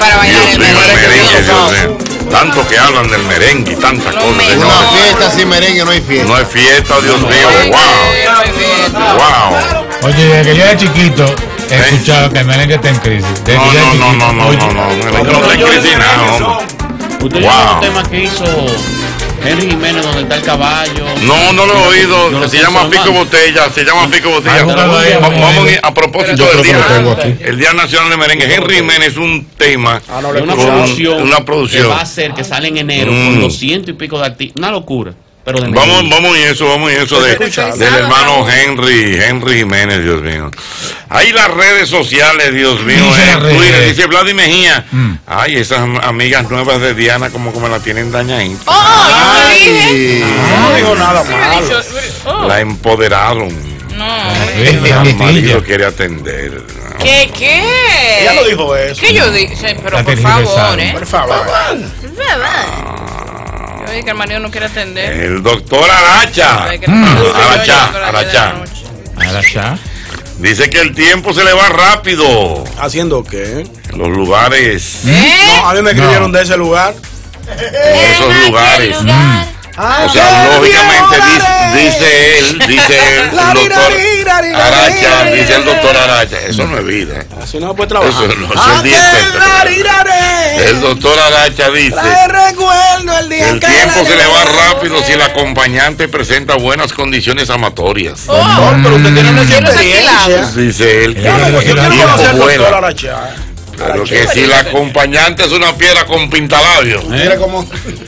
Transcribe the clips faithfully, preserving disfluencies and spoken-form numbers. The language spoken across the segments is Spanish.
para bailar el merengue. Dios mío. Tanto que hablan del merengue y tantas cosas. Una fiesta sin merengue no hay fiesta. No hay fiesta, Dios mío. Wow. Wow. Oye, desde que yo era chiquito he escuchado que el merengue está en crisis. No, no, no, no, no, no, no, el merengue no está en crisis nada. ¿Usted vio un tema que hizo Henry Jiménez donde está el caballo? No, no lo he oído. Se llama Pico Botella. Se llama Pico Botella. Vamos a propósito del día, el Día Nacional de Merengue. Henry Jiménez es un tema, una producción, una producción que va a ser que sale en enero con doscientos y pico de artistas. Una locura. Pero de vamos, vamos y eso, vamos y eso de, del hermano Henry, Henry Jiménez, Dios mío. Ahí las redes sociales, Dios mío, en Twitter, dice Vladi Mejía. Mm. Ay, esas amigas nuevas de Diana como que me la tienen dañadita. Oh, Ay, no, no digo nada malo. Oh. La empoderaron. No, el marido quiere atender. ¿No? ¿Qué, qué? Ella no dijo eso. ¿Qué yo dije? Pero la por favor, ¿eh? Por favor. Por favor. Yo dije que el marido no quiere atender. El doctor Aracha. Mm. Aracha, Aracha. Aracha. Dice que el tiempo se le va rápido. ¿Haciendo qué? En los lugares. ¿Eh? No, a mí me escribieron no. de ese lugar. En esos lugares. Mm. Ay, o sea, lógicamente dice, dice él, dice él, el doctor Aracha, dice el doctor Aracha, eso no es vida. Así no puede trabajar. Eso no es día. El doctor Aracha dice que el tiempo se le va rápido si el acompañante presenta buenas condiciones amatorias. Oh, oh, pero usted tiene una experiencia. Dice él que el tiempo bueno. Pero que si el acompañante es una piedra con pintalabios. Mira cómo.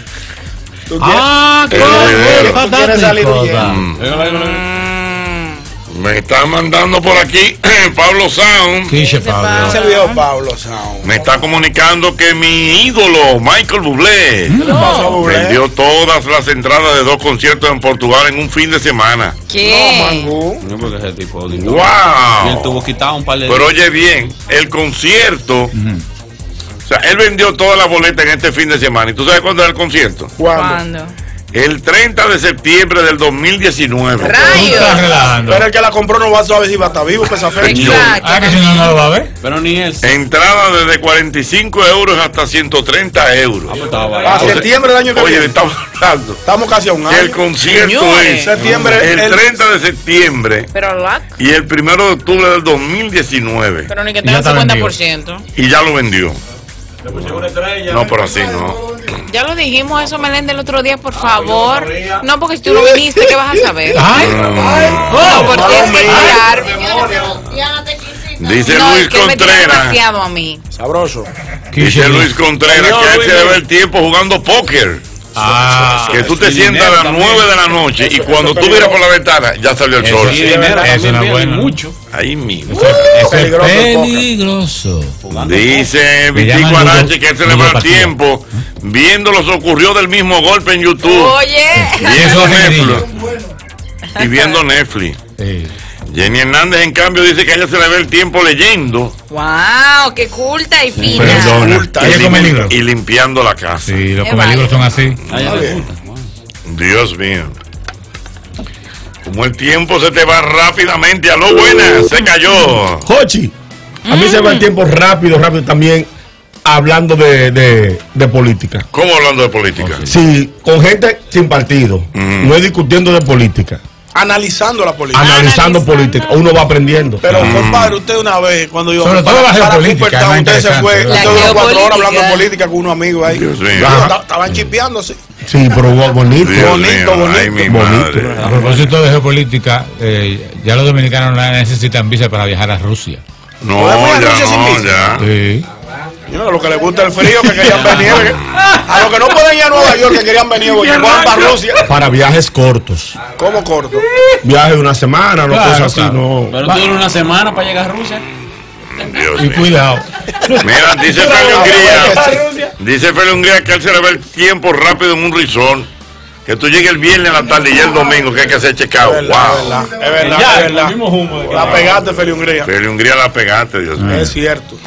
Ah, claro. ¿Tú quieres salir mm. Me está mandando por aquí Pablo Sound. ¿Qué dice Pablo? Se vio Pablo Sound. Me está comunicando que mi ídolo Michael Bublé no. vendió todas las entradas de dos conciertos en Portugal en un fin de semana. ¿Qué? No, Mangú. No, porque ese tipo. Wow. Y él tuvo quitado un par de. Pero oye bien, el concierto. Uh-huh. O sea, él vendió todas las boletas en este fin de semana. ¿Y tú sabes cuándo era el concierto? ¿Cuándo? El treinta de septiembre del dos mil diecinueve. ¡Rayos! Pero el que la compró no va a saber si va a estar vivo para esa fecha. Exacto. Ah, que si no, no lo va a ver. Pero ni él. Entrada desde cuarenta y cinco euros hasta ciento treinta euros. A septiembre del año que oye, viene. estamos hablando. Estamos casi a un año. El concierto Señores. es septiembre, el, el treinta de septiembre. Pero la... Y el primero de octubre del dos mil diecinueve. Pero ni que tenga cincuenta por ciento. Y ya lo vendió. No, pero así no. Ya lo dijimos eso, Meléndez, el otro día, por favor. No, porque si tú no viniste, ¿qué vas a saber? Ay, no, porque es mirar. Dice no, Luis que Contreras. Me demasiado a mí. Sabroso. Dice Luis Contreras que a él se le ve el tiempo jugando póker. Ah, que tú te sientas a las nueve de la noche y cuando tú miras por la ventana ya salió el sol. Eso no es bueno. Mucho. Ahí mismo. Eso es peligroso. Dice Vitico Arache que él se le va el tiempo viendo lo que ocurrió del mismo golpe en YouTube. Oye. Viendo Netflix. Y viendo Netflix. Sí. Jenny Hernández, en cambio, dice que a ella se le ve el tiempo leyendo. ¡Wow! ¡Qué culta y fina! Perdona, y, lim y limpiando la casa. Sí, los comelibros son así. Dios mío. Como el tiempo se te va rápidamente. A lo buenas, se cayó. Jochi, a mí mm. se va el tiempo rápido, rápido también. Hablando de, de, de política. ¿Cómo hablando de política? Sí, con gente sin partido. Mm. No es discutiendo de política. Analizando la política. Analizando, Analizando política. Uno va aprendiendo. Pero, mm. compadre, usted una vez, cuando yo. Sobre todo la geopolítica. Usted se fue, usted duró cuatro horas hablando de política con unos amigos ahí. Estaban chipeándose. Sí, pero bonito. Dios bonito, mío, bonito. ay, mi bonito. madre. A propósito de geopolítica, eh, ya los dominicanos no necesitan visa para viajar a Rusia. No, ya no, ya. Sí. No, a los que les gusta el frío, que querían venir. A los que no pueden ir a Nueva York, que querían venir, que van para Rusia. Para viajes cortos. ¿Cómo corto? Viajes de una semana, no claro, cosas claro. así, no. Pero tú duras una semana para llegar a Rusia. Dios y mío. cuidado. Mira, dice Feli Hungría. Dice Feli Hungría que él se le ve el tiempo rápido en un resort. Que tú llegues el viernes a la tarde y el domingo que hay que hacer checkout. Es verdad, Wow. es verdad, es verdad. Ya, Es verdad. el mismo humo de La pegaste, Feli Hungría. Feli Hungría la pegaste, Dios mío. Es cierto.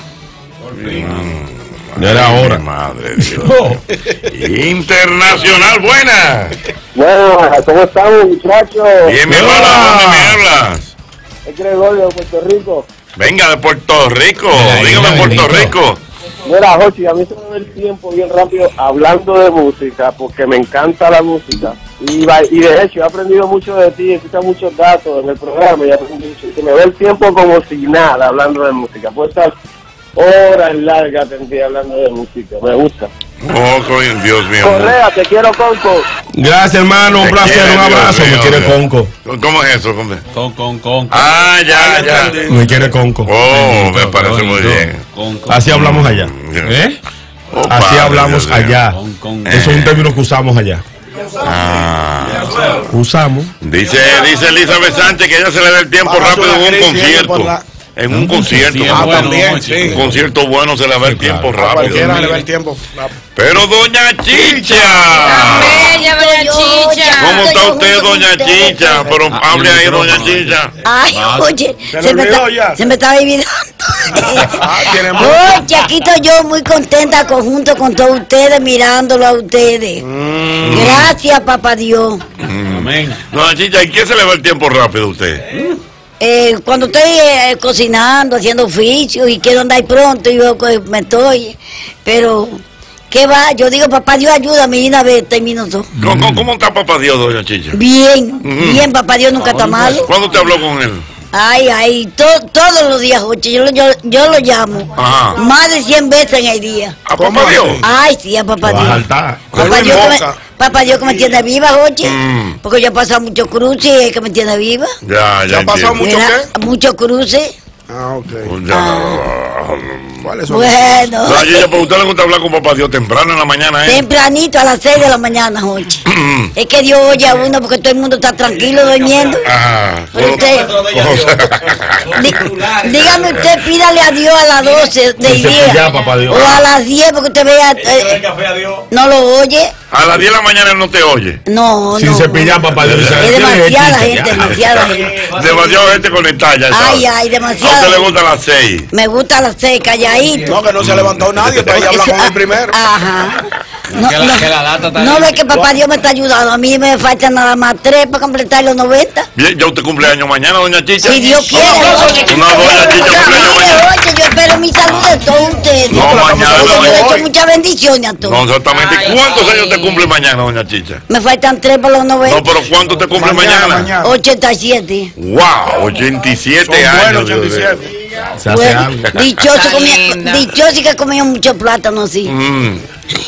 Ya era hora. Madre Dios. Internacional, buena. Bueno, ¿cómo estamos, muchachos? Bien, mi hermano, ¿dónde me hablas? Es Gregorio de Puerto Rico. Venga, de Puerto Rico. Venga, Dígame, venga, Puerto Benito. Rico. Mira, Jochi, a mí se me da el tiempo bien rápido hablando de música, porque me encanta la música. Y, y de hecho, he aprendido mucho de ti, he escuchado muchos datos en el programa y aprendí mucho. Se me ve el tiempo como si nada hablando de música. Puedo estar horas largas tendría hablando de música, me gusta. Oh, coño, Dios mío. Correa, te quiero, Conco. Gracias, hermano, un placer, un abrazo. Me quiere Conco. ¿Cómo es eso, compa? Con, con, con. Ah, ya, ya. Me quiere Conco. Oh, me parece muy bien. Así hablamos allá. ¿Eh? Así hablamos allá. Eso es un término que usamos allá. Ah. Usamos. Dice, dice Elizabeth Sánchez que ella se le da el tiempo rápido en un concierto. En un concierto. Ah, también, sí. Un concierto bueno se le va el tiempo A rápido. cualquiera le va el tiempo. Pero doña Chicha. Bella, doña Chicha. ¿Cómo está usted, doña Chicha? Pero hable ahí, doña Chicha. Ay, oye, ¿Se se le me, olvidó está, ya? se me estaba olvidando. Ah, tiene mucho. Oye, aquí estoy yo muy contenta conjunto con todos ustedes, mirándolo a ustedes. Mm. Gracias, papá Dios. Amén. Doña Chicha, ¿y qué se le va el tiempo rápido a usted? Eh, cuando estoy eh, cocinando, haciendo oficios y quiero andar pronto, yo eh, me estoy, pero ¿qué va? Yo digo, papá Dios, ayúdame y una vez termino todo. ¿Cómo, cómo está papá Dios, doña Chicha? Bien, Mm. bien, papá Dios nunca está malo. ¿Cuándo usted habló con él? Ay, ay, to, todos los días, oye, yo, lo- yo, yo lo llamo. Ajá. Más de cien veces en el día. ¿A papá Dios? Ay, sí, a papá Va a Dios. saltar. Papá Con Dios, que me, boca. papá Dios que me tiene viva, oye. Mm. Porque yo he pasado muchos cruces y es que me tiene viva. Ya, ya ¿Ya ha pasado entiendo. mucho Mira, qué? muchos cruces. Ah, ok. Pues ya. ¿Cuáles son? Bueno, Doña Chicha, ¿pero a usted le gusta hablar con papá Dios temprano en la mañana, eh? tempranito a las seis de la mañana, oye. Es que Dios oye a uno porque todo el mundo está tranquilo durmiendo. Ah, Pero usted, o sea, Dí- dígame usted, pídale a Dios a las doce del Dice día. ya, papá Dios. O a las diez porque usted vea. eh, no lo oye. a las diez de la mañana él no te oye. No, Sin no. cepillar, papá Dios. Dice, Es "Tiene demasiada Chicha, gente, ya". demasiada gente. Demasiada gente conectada ya, ¿sabes? Ay, ay, A demasiada. usted le gusta a las seis. Me gusta la seis, calladito. No, que no se ha levantado nadie para ella hablar con él primero. Ajá. No, Que la- no, que la lata está no ahí. ve que papá Dios me está ayudando. A mí me faltan nada más tres para completar los noventa. Bien, ya usted cumpleaños mañana, doña Chicha. Si Dios quiere. oye. Una doña Chicha cumpleaños Mire, mañana. oye, yo espero mi salud de todos ustedes. No, mañana, Porque yo le he hoy. hecho muchas bendiciones a No, todos. exactamente. Ay, ¿Cuántos ay. años te cumple mañana, doña Chicha? Me faltan tres para los No, noventa. pero ¿cuántos te cumple mañana? ochenta y siete. Wow, ochenta y siete Son años. buenos, Dios mío. ochenta y siete. Se hace Bueno, algo. dichoso, Está comía, linda. dichoso que comía mucho plátano, sí. Mm.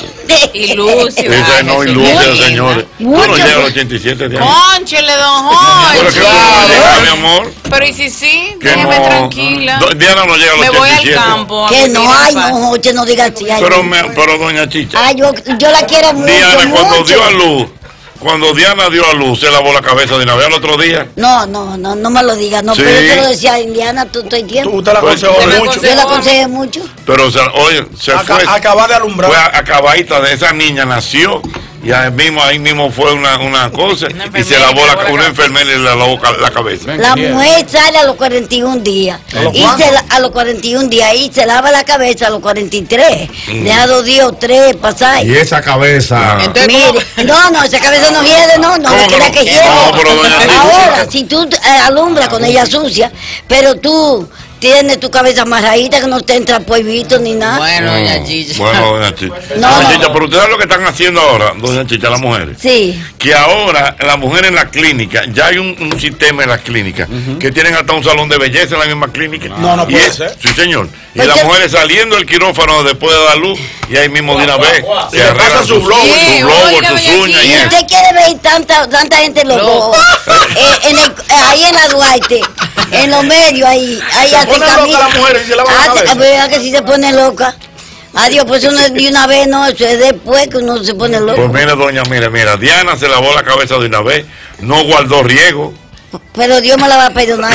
Y Lucio. Esa no ilusia, Mucho. señores. Tú no Mucho. llegas a los ochenta y siete de años. Cónchele, don Pero que tú Jorge. no llegas, mi amor. Pero y si sí, Que déjeme no. tranquila. Do- Diana no llega a los Me voy ochenta y al siete. campo. a Que vivir no, en ay, paz. no, oye, no digas así. Ay, Pero, me, pero doña Chicha, ay, yo, yo la quiero mucho, Diana cuando mucho. dio a luz, cuando Diana dio a luz, se lavó la cabeza de una vez al otro día. No, no, no, no me lo digas, no, Sí. pero yo te lo decía a Indiana, tú estoy Tú tiempo. usted la Pues, aconsejó se me mucho. Yo la aconsejé mucho. Pero, o sea, oye, se Aca- fue. Acaba de alumbrar. Fue a- acabadita de esa niña, nació y ahí mismo, ahí mismo fue una, una cosa Una y se enfermera lavó y la, lavó la una cabeza. enfermera y le lavó ca- la cabeza. La mujer sale a los cuarenta y un días. los Y cuántos? se la- a los cuarenta y un días y se lava la cabeza a los cuarenta y tres. Dejado Dios tres pasar. Y esa cabeza. Entonces, Mire, no, no, esa cabeza no hiede, no, no, ¿Cómo no quiera que que no? hiede. No, pero doña Chicha. Ahora, si tú eh, alumbras con ella sucia, pero tú tienes tu cabeza amarradita que no te entra polvito ni nada. Bueno, doña Chicha. Bueno, doña Chicha. No, doña no. Chicha, pero ustedes saben lo que están haciendo ahora, doña Chicha, las mujeres. Sí. Que ahora las mujeres en la clínica, ya hay un, un sistema en las clínicas que tienen hasta un salón de belleza en la misma clínica. No, no Y puede es- ser. Sí, señor. Y Pues las yo- mujeres saliendo del quirófano después de dar luz y ahí mismo de una vez Y se le arreglan pasan su sus blower. su Sí, blower, oiga, sus doña uñas y Y Chicha. eso. usted quiere ver tanta, tanta gente loco. Loco. Eh, en el- eh, ahí en la Duarte, en los medios, ahí, ahí Se hacen ponen locas camisa. las mujeres y se lavan la Ah, cabeza. ¿verdad que sí se pone loca? Adiós, pues uno de una vez no, eso es después que uno se pone loco. Pues mira, doña, mira, mira, Diana se lavó la cabeza de una vez, no guardó riego. Pero Dios me la va a perdonar.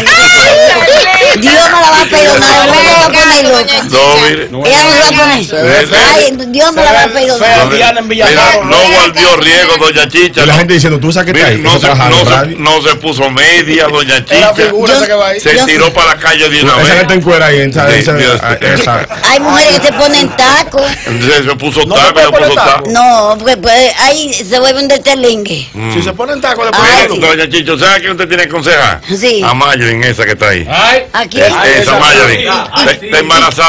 Dios me la va a perdonar, no me la va a poner loca. No, mire. Ella no se va a poner. ve Ay, Dios me la va a perdonar. Fea Diana en Mira, Villarreal. no guardó riego, doña Chicha. Y la no- gente diciendo, tú sabes que está Mire, ahí. no, Eso se, trabaja en no, se, radio. no se puso media, doña Es la Chicha. figura Yo- esa que va ahí. Se yo- tiró para la calle de una Esa que está vez. en cuera ahí. Esa, Sí, esa, Dios. esa. Hay mujeres que se ponen tacos. Entonces se puso No se taco, puede se puso poner taco. taco. No, porque pues, ahí se vuelve un deterlingue. Si se ponen tacos Ay, Mire, después de doña Chicho, ¿sabe qué usted tiene que aconsejar? Sí. A Marilyn, esa que está ahí. Ay, Aquí. Es- esa esa- Marilyn. Ah, Está está embarazada.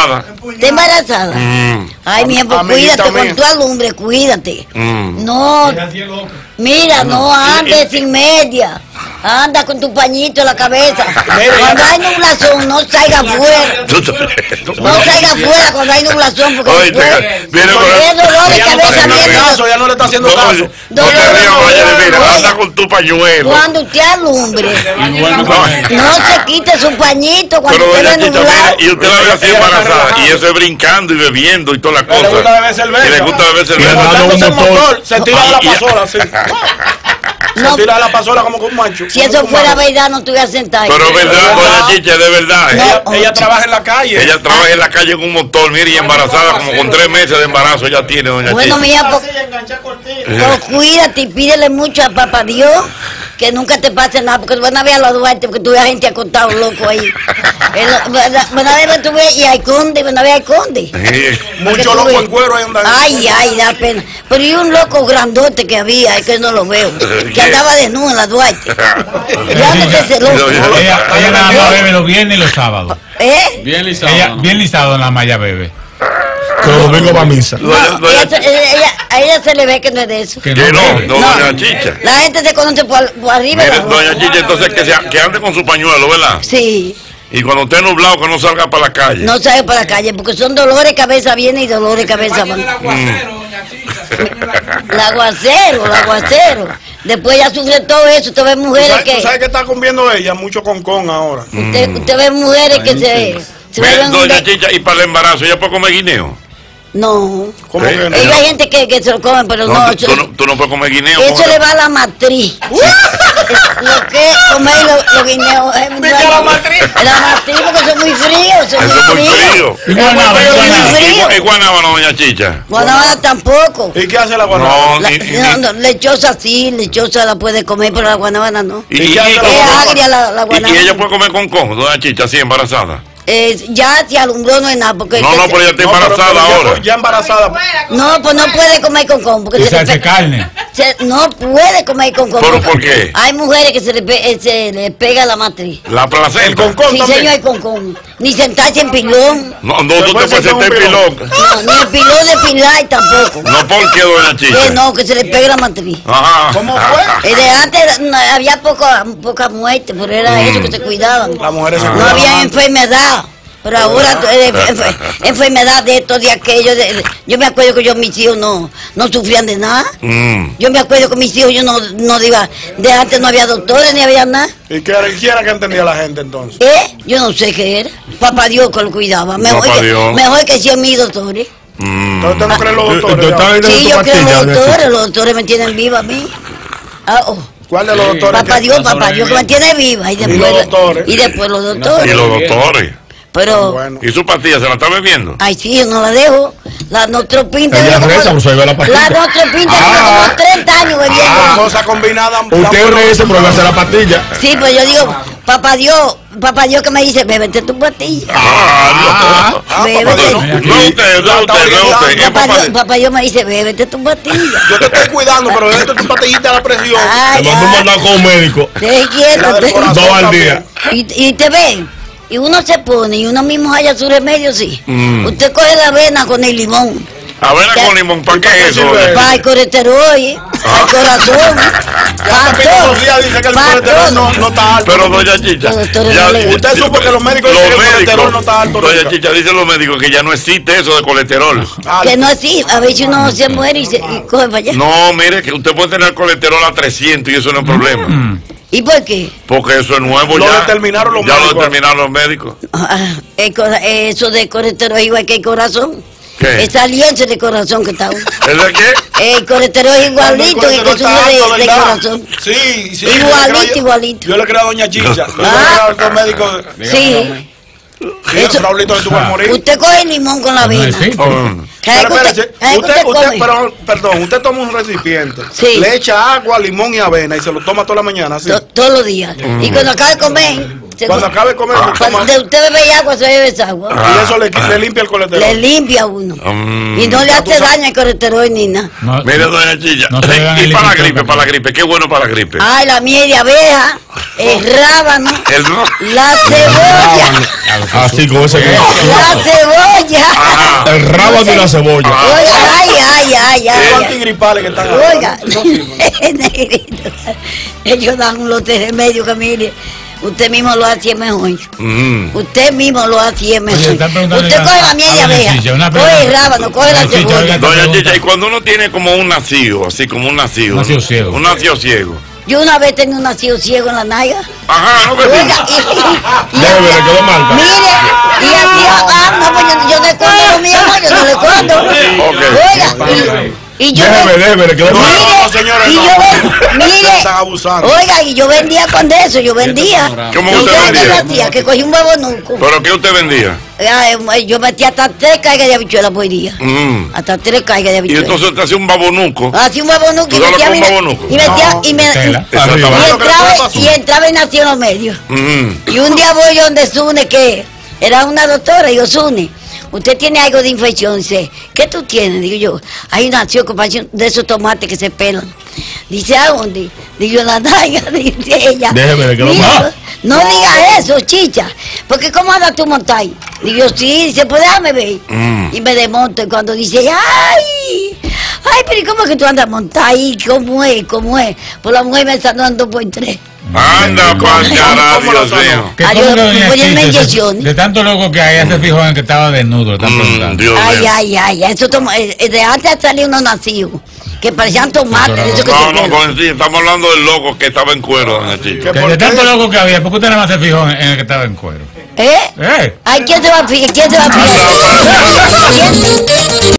¿Estás embarazada? Mm. Ay, mi hijo, Amiguita cuídate mía. con tu alumbre, cuídate. Mm. No, mira, no andes sin media. Anda con tu pañito en la cabeza. Cuando hay nublación, no salga afuera. No salga afuera cuando hay nublación, porque Oye, después viene con porque es dolor de Ya no está cabeza. haciendo viene- caso, ya no le está haciendo No, caso. no Dolor te de rías, vaya, cabeza. mira, anda con tu pañuelo. Cuando usted alumbre, Igual no. no se quite su pañito cuando Pero usted doña ve Chicha, nublado. mire, y usted la ve así Ella está embarazada, relajada. y eso es brincando y bebiendo y todas las Le gusta cosas. beber cerveza. Y le gusta beber Y cerveza. andando Montándose el un motor. motor, se tira a la Y- y- pasola así. No, Se tira a la pasola como con un macho. si como eso con un fuera macho. verdad, no estuviera sentada ahí. Pero verdad, doña Chicha, de verdad. No. Ella, Ella, ella trabaja en la calle. ella trabaja en la calle en un motor, mire, y embarazada, como con tres meses de embarazo ya tiene, doña Bueno, Chicha. mía, pues, pues cuídate y pídele mucho a papá Dios que nunca te pase nada, porque van a ver a los Duarte, porque tuve gente acostado loco ahí. El- Van a ver, tú ves, y hay conde, van a ver, hay conde. Sí. Mucho loco en cuero ahí andan. Ay, ay, da pena. Pero y un loco grandote que había, es que no lo veo, que andaba desnudo en la Duarte. Ya no sé ese loco. Ella, ella nada más bebe los viernes y los sábados. ¿Eh? Bien lisado. Ella, ¿no? bien listado en la malla bebe. Pero domingo va a misa. Doña- No, doña- ella, se- ella- a ella se le ve que no es de eso. Que Que no, bebe. no, No. doña Chicha. La gente se conoce por, por arriba. y Mire, por abajo. doña Chicha, entonces que, se, que ande con su pañuelo, ¿verdad? Sí, Y cuando esté nublado, que no salga para la calle. no sale para la calle, porque son dolores de cabeza viene y dolores de cabeza van. El aguacero, el aguacero. Después ya sufre todo eso. Usted ve ¿Tú mujeres sabes, tú que. sabes que está comiendo ella? Mucho concón ahora. Usted, usted ve mujeres que se. se Mire, vuelven doña de- Chicha, y para el embarazo, ¿ella puede comer guineo? No. ¿Cómo ¿Eh? que no? Ellos hay gente que, que se lo comen, pero no. No, eso, tú, tú no, tú no puedes comer guineo. eso ¿cómo le te- va a la matriz. Lo que es comer los lo guineos. es muy- la matriz. La matriz, porque son muy fríos. Son Eso es muy frío. Y guanaba, y Muy guanaba. frío. ¿Y guanábano, doña Chicha? Guanabana tampoco. ¿Y qué hace la guanabana? No, La- ni- ni- no, no, lechosa sí, lechosa la puede comer, pero la guanabana no. y, ¿Y y- qué hace y- la Es guanabana? agria la, la y- y guanabana. ella puede comer con con, doña Chicha, así embarazada. Eh, ya se alumbró no es nada, porque No, que no, se- pero ella está No, pero- embarazada pero ya- ahora. Ya embarazada. no, pues no puede comer con con, porque Y se se le hace pe- carne. se- no puede comer con con. ¿Pero porque por qué? Hay mujeres que se le, pe- eh, se le pega la matriz. La El placenta. concón Sí, también. señor, hay con con. Ni sentarse en pilón. No, no, tú te puede puedes sentar sentar en un pilón. No, ni el pilón de pilar tampoco. No, ¿por qué, doña Que Chicha? no, que se le pegue la matriz. Ajá. ¿Cómo fue? Eh, de antes no, había poca, poca muerte, pero era eso que se cuidaban. Las mujeres se No cuidaban había antes. enfermedad. Pero ahora eh, enf- enfermedad de esto, de aquello. de- de- yo me acuerdo que yo, mis hijos no, no sufrían de nada. Mm. Yo me acuerdo que mis hijos, yo no, no iba, de antes no había doctores ni había nada. ¿Y qué era, qué era que entendía la gente entonces? ¿Eh? Yo no sé qué era. Papá Dios que lo cuidaba. Mejor, Papá que, Dios. mejor que cien mil doctores. Mm. Entonces usted no cree en los ¿Tú doctores. estás ya? vendiendo Sí, tu yo creo en pastilla, los doña doctores. Chicha? Los doctores me tienen viva a mí. Ah, oh. ¿Cuál de los doctores? Papá que- Dios, no papá Dios que me sobreviven. tiene viva. Y después, los doctores. y después los Y doctores. los doctores. Pero, Bueno. ¿Y su pastilla se la está bebiendo? ay, sí, yo no la dejo. La Nostropin te Ella digo reza, como- pues, ahí va la pastilla. La Nostropin te Ah. digo como treinta años bebiendo. Ah, cosas combinadas. Usted reza, pero me hace la pastilla. Sí, pues yo digo, papá Dios, papá Dios que me dice, bébete tu pastilla. Ah, no. Ah, Bébete. papá Dios. No usted, no usted, no usted. Es Papá papá Dios, de- papá Dios me dice, bébete tu pastilla. Yo te estoy cuidando, pero déjate tu pastillita a la presión. Ay, Le mandó un ay, mandado con un médico. te quiero. La del te- corazón Dos al también. día. Y, y te ven, y uno se pone, y uno mismo halla su remedio, sí. Mm. Usted coge la avena con el limón. Avena Ya. con limón, ¿para qué ¿Y para qué eso? sirve? doña? Para el colesterol, para el corazón, Ya para Pepito todo. Sofía dice que el Pa' colesterol todo. no, no está alto. Pero doña Chicha, Los doctores ya- no le- Usted supo que los médicos dicen que el colesterol no está alto Doña nunca. Chicha, dicen los médicos que ya no existe eso de colesterol. Alto. Que no es así, a ver si uno se muere y, se, y coge para allá. No, mire, que usted puede tener colesterol a trescientos y eso no es problema. ¿Y por qué? Porque eso es nuevo Lo ya. determinaron los ya médicos. lo determinaron los médicos. Ah, el cora- eso de colesterol es igual que el corazón. ¿Qué? Esa alianza de corazón que está uno. ¿Es de qué? El colesterol es igualito que el que colesterol sube está alto, de, de ¿verdad? corazón. Sí, sí. Igualito, yo le creo- igualito. Yo le creo a doña Chicha. Yo le creo Ah. a estos médicos. Sí. Sí, Eso- Raulito, que tú vas a morir. Usted coge el limón con la No avena. existe. Oh. ¿Sabe Pero que usted, espérese, sabe que usted, usted usted, come? pero, perdón, usted toma un recipiente, Sí. le echa agua, limón y avena y se lo toma toda la mañana, ¿sí? To- todos los días. Y cuando acaba de comer, Cuando acabe de comer, Cuando de usted bebe agua, se bebe esa agua. Y eso le, le limpia el colesterol. Le limpia a uno. Mm. Y no le hace daño el colesterol ni nada. No, Mire, doña Chicha. no se vean y el para la limpio, gripe, papá. para la gripe. Qué bueno para la gripe. Ay, la miel de abeja, el rábano, El ro- la cebolla, Así con ese la cebolla. Ajá. el rábano y la cebolla. Oiga, ay, ay, ay, Los ay. antigripales que están Oiga, negrito, ellos dan un lote de remedio que mire, usted mismo lo hace mejor. Mm. Usted mismo lo hace Oye, mejor. están preguntando Usted ya coge a- la miel a de doña abeja, Chicha, una coge el pregunta. rábano, coge la Doña Chicha, cebolla. oiga, Doña pregunta. Chicha, y cuando uno tiene como un nacido, así como un nacido. Un nacido ciego. Un nacido ciego. Yo una vez tenía un nacido ciego en la nalga. Ajá, no me Oiga, digas. y, y, y Déjeme, le quedó marca. mire, y hacía, ah, no, pues yo, yo no escondo lo mío, no, yo no le escondo. Ok. Oiga, y, y yo Déjeme, ven- déjeme, le quedó No, marca. no, no, señores, y no. yo ven- Ustedes mire, están abusando. oiga, y yo vendía con eso, yo vendía. ¿Cómo Yo usted qué vendía? yo hacía, que cogí un huevonuco. ¿Pero qué usted vendía? Yo metía hasta tres cargas de habichuelas por día. Mm. Hasta tres cargas de Y habichuelas. entonces te hacía un babonuco. Hacía un huevonuco y ¿Tú sabes lo que metía es un mi- babonuco? y metía, No, y me, tela. y Arriba. entraba, y entraba y nació en los medios. Mm. Y un día voy donde Sune, que era una doctora, y yo, Sune, usted tiene algo de infección. Dice, ¿qué tú tienes? Digo yo, hay una acción que parece de esos tomates que se pelan. Dice, ¿a dónde? Digo, en la nalga, dice ella. Déjeme, le quedó Mira, mal. no digas eso, chicha, porque ¿cómo andas tú montar? Digo yo, sí, dice, pues déjame ver. Mm. Y me desmonto, y cuando dice, ¡ay! Ay, pero ¿y cómo es que tú andas montar ahí? ¿Cómo es? ¿Cómo es? Pues la mujer me está dando por tres. Anda pa'l carajo, ¿Cómo lo Dios sanó? mío. ¿Qué Adiós, cómo que doña ponenme Chicha, inyecciones. de tanto loco que hay, ya se fijó en que estaba desnudo, están Mm, preguntando. Dios Ay, mío. ay, ay, eso toma, eh, eh, de antes salió unos nacidos, que parecían tomates, de eso que No, se no, pelan. con sí, estamos hablando del loco que estaba en cuero, doña Chicha. Que de tanto loco que había, ¿por qué usted nada más se fijó en, en el que estaba en cuero? ¿Eh? ¿Eh? Ay, ¿quién se va a fijar? ¿Quién se va a fijar? ¿Quién?